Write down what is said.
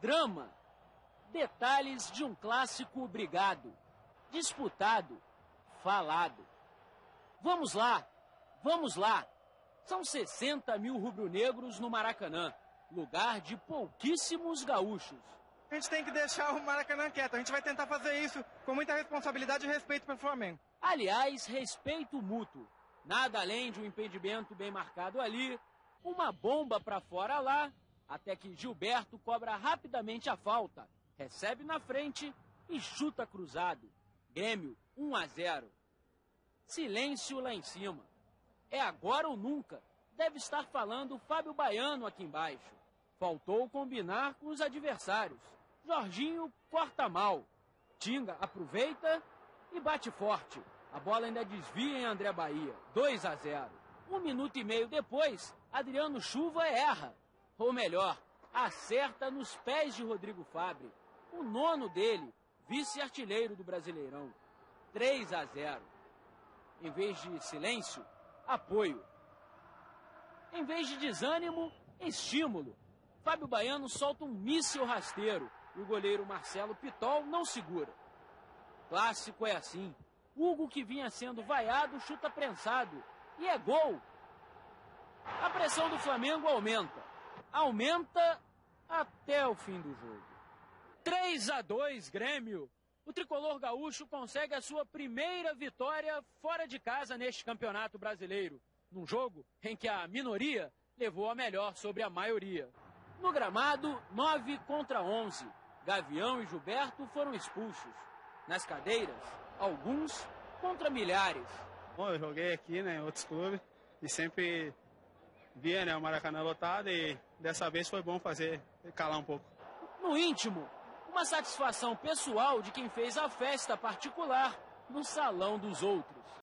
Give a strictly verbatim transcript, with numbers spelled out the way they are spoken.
drama. Detalhes de um clássico brigado, disputado, falado. Vamos lá, vamos lá. São sessenta mil rubro-negros no Maracanã, lugar de pouquíssimos gaúchos. A gente tem que deixar o Maracanã quieto. A gente vai tentar fazer isso com muita responsabilidade e respeito pelo Flamengo. Aliás, respeito mútuo. Nada além de um impedimento bem marcado ali, uma bomba para fora lá, até que Gilberto cobra rapidamente a falta, recebe na frente e chuta cruzado. Grêmio, um a zero. Silêncio lá em cima. É agora ou nunca. Deve estar falando Fábio Baiano aqui embaixo. Faltou combinar com os adversários. Jorginho corta mal. Tinga aproveita e bate forte. A bola ainda desvia em André Bahia. dois a zero. Um minuto e meio depois, Adriano Chuva erra. Ou melhor, acerta nos pés de Rodrigo Fabre. O nono dele, vice-artilheiro do Brasileirão. três a zero. Em vez de silêncio, apoio. Em vez de desânimo, estímulo. Fábio Baiano solta um míssil rasteiro e o goleiro Marcelo Pitol não segura. Clássico é assim. Hugo, que vinha sendo vaiado, chuta prensado. E é gol. A pressão do Flamengo aumenta. Aumenta até o fim do jogo. três a dois, Grêmio. O tricolor gaúcho consegue a sua primeira vitória fora de casa neste campeonato brasileiro. Num jogo em que a minoria levou a melhor sobre a maioria. No gramado, nove contra onze. Gavião e Gilberto foram expulsos. Nas cadeiras, alguns contra milhares. Bom, eu joguei aqui, né, em outros clubes e sempre via, né, o Maracanã lotado e dessa vez foi bom fazer calar um pouco. No íntimo, uma satisfação pessoal de quem fez a festa particular no salão dos outros.